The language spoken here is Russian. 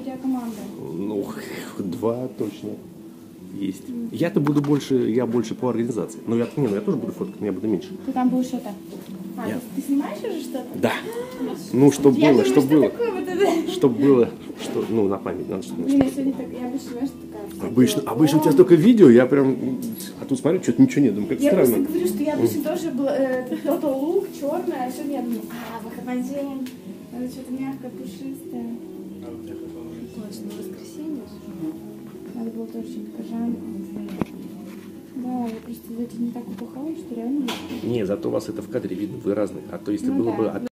тебя команда? Ну, 2 точно есть. Я-то буду больше, я больше по организации. Но я тоже буду фоткать, но я буду меньше. Ты там будешь это? Я- Ты снимаешь уже что-то? Да. Ну, чтоб Я было, думаю, чтоб что было. такое вот это? Чтоб было, что, ну, на память надо, чтобы... Блин, я сегодня так, я обычно, знаешь, такая... Обычно у тебя столько видео, я прям... А тут смотрю, что-то ничего нет, думаю, как Я просто странно. говорю, что я обычно тоже была Total лук, черная, а сегодня я думаю, выходной день, надо что-то мягкое, пушистое. Точно, воскресенье. Надо было тоже что-нибудь кожанку. Да, я просто не так упахала, что реально... Не, зато у вас это в кадре видно, вы разные. А то если Ну было да. бы